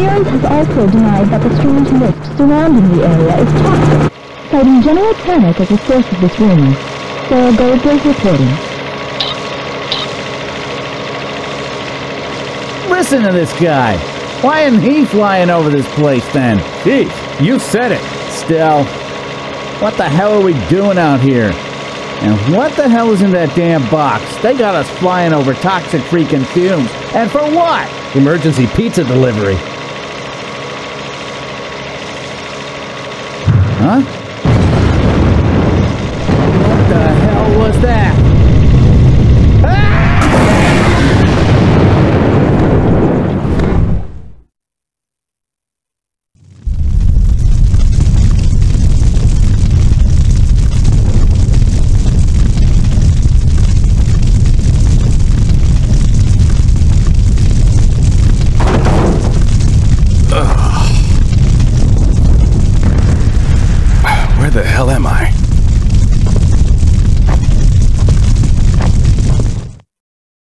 Jones has also denied that the strange mist surrounding the area is toxic, citing general panic as a source of this rumor. Sarah Goldberg reporting. Listen to this guy. Why isn't he flying over this place then? Jeez, you said it. Still, what the hell are we doing out here? And what the hell is in that damn box? They got us flying over toxic freaking fumes. And for what? Emergency pizza delivery. Huh? What the hell was that? Where the hell am I?